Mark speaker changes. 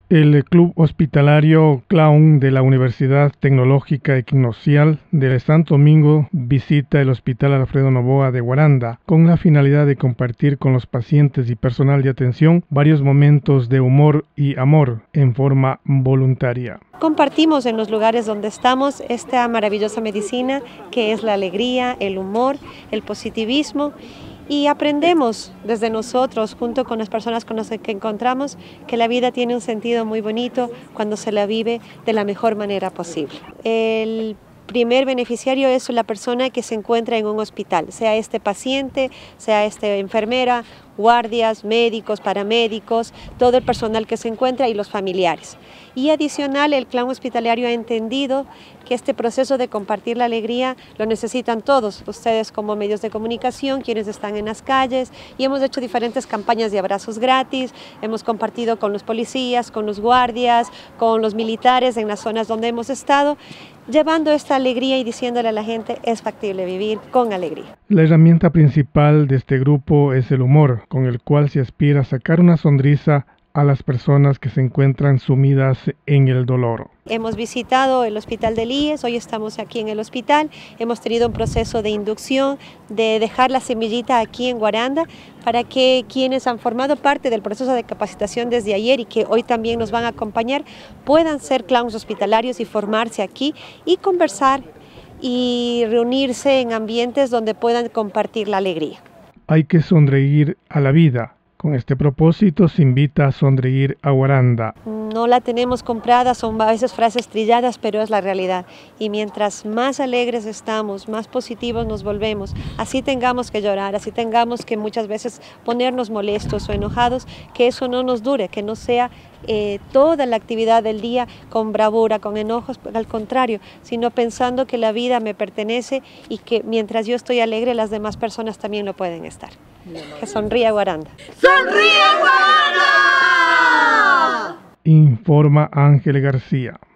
Speaker 1: El Club Hospitalario Clown de la Universidad Tecnológica Equinocial de Santo Domingo visita el Hospital Alfredo Noboa de Guaranda con la finalidad de compartir con los pacientes y personal de atención varios momentos de humor y amor en forma voluntaria.
Speaker 2: Compartimos en los lugares donde estamos esta maravillosa medicina que es la alegría, el humor, el positivismo. Y aprendemos desde nosotros, junto con las personas con las que encontramos, que la vida tiene un sentido muy bonito cuando se la vive de la mejor manera posible. El primer beneficiario es la persona que se encuentra en un hospital, sea este paciente, sea esta enfermera, guardias, médicos, paramédicos, todo el personal que se encuentra y los familiares. Y adicional, el clown hospitalario ha entendido que este proceso de compartir la alegría lo necesitan todos, ustedes como medios de comunicación, quienes están en las calles, y hemos hecho diferentes campañas de abrazos gratis, hemos compartido con los policías, con los guardias, con los militares en las zonas donde hemos estado, llevando esta alegría y diciéndole a la gente es factible vivir con alegría.
Speaker 1: La herramienta principal de este grupo es el humor, con el cual se aspira a sacar una sonrisa a las personas que se encuentran sumidas en el dolor.
Speaker 2: Hemos visitado el hospital del IES, hoy estamos aquí en el hospital, hemos tenido un proceso de inducción, de dejar la semillita aquí en Guaranda para que quienes han formado parte del proceso de capacitación desde ayer y que hoy también nos van a acompañar puedan ser clowns hospitalarios y formarse aquí y conversar y reunirse en ambientes donde puedan compartir la alegría.
Speaker 1: Hay que sonreír a la vida. Con este propósito se invita a sonreír a Guaranda.
Speaker 2: No la tenemos comprada, son a veces frases trilladas, pero es la realidad. Y mientras más alegres estamos, más positivos nos volvemos, así tengamos que llorar, así tengamos que muchas veces ponernos molestos o enojados, que eso no nos dure, que no sea toda la actividad del día con bravura, con enojos, al contrario, sino pensando que la vida me pertenece y que mientras yo estoy alegre, las demás personas también lo pueden estar. Que sonría Guaranda.
Speaker 3: ¡Sonríe Guaranda!
Speaker 1: Informa Ángel García.